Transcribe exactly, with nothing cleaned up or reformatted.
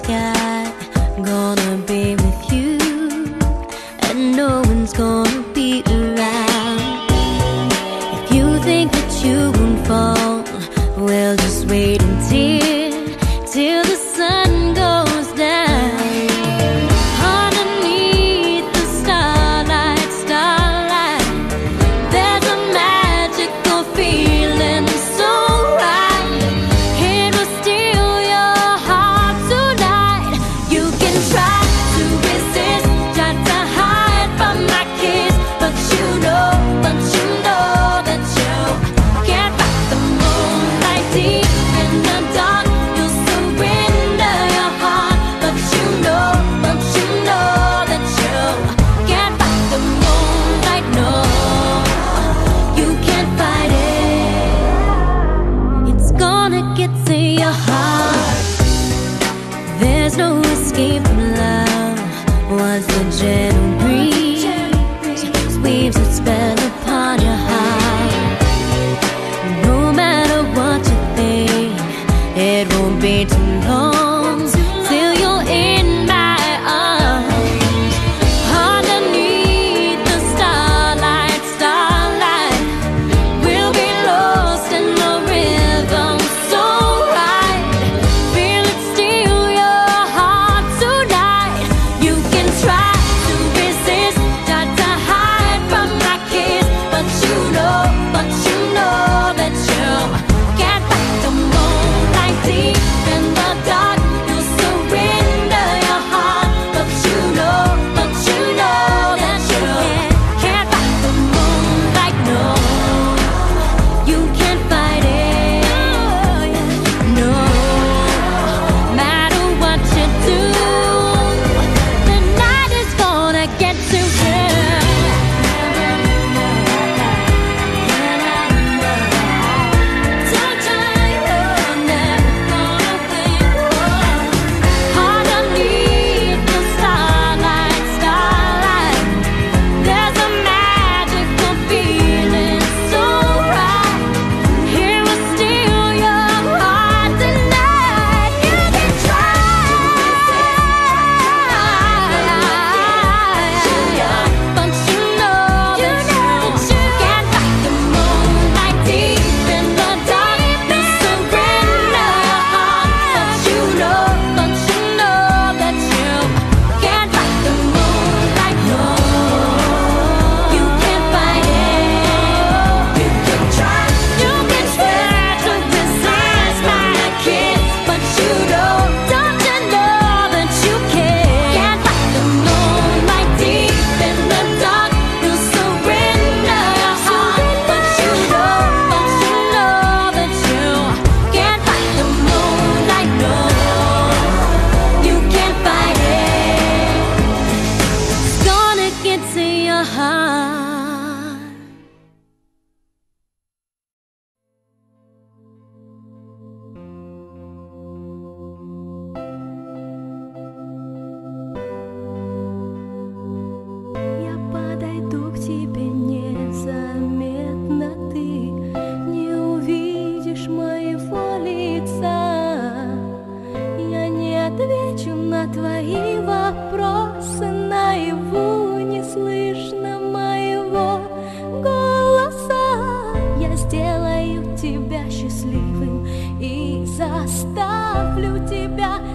sky, gonna be with you, and no one's gonna be around. If you think that you won't fall, well, just wait until, till the sun goes down. Underneath the starlight, starlight, there's a magical feeling so right. It will steal your heart tonight. You can try to resist, try to hide from my kiss, but you know, but you know that you can't fight the moonlight deep in the dark. You'll surrender your heart, but you know, but you know that you can't fight the moonlight. No, you can't fight it. It's gonna get to your heart. There's no escape from love. Once the gentle breeze weaves its spell upon your heart, no matter what you think, it won't be too long till you're in my arms. Underneath the starlight, starlight, we'll be lost in the rhythm so right. Feel it steal your heart tonight. You can try to resist, try to hide from my kiss, but you know, but you know that you can't fight the moonlight deep in the dark. You'll surrender your heart, but you know, but you know that you can't fight the moonlight. No, you can't fight it. No, matter what you do, the night is gonna get to you. Underneath the starlight, starlight, there's a magical feeling so right. It will steal your heart tonight. You can try, but you know that you can't fight the moonlight deep in the dark. You surrender your heart, but you know, but you know that you can't fight the moonlight. No, you can't fight it. You can try, you can try to resist my kiss, but you know, don't you know that you can't fight the moonlight deep in the dark. You surrender your heart, but you know, but you know that you can't fight the moonlight. No, you can't fight it. It's gonna get to your heart. Я подойду к тебе незаметно, ты не увидишь моего лица. Я не отвечу на твои вопросы, наяву не слышно моего голоса. Я сделаю тебя счастливым и заставлю тебя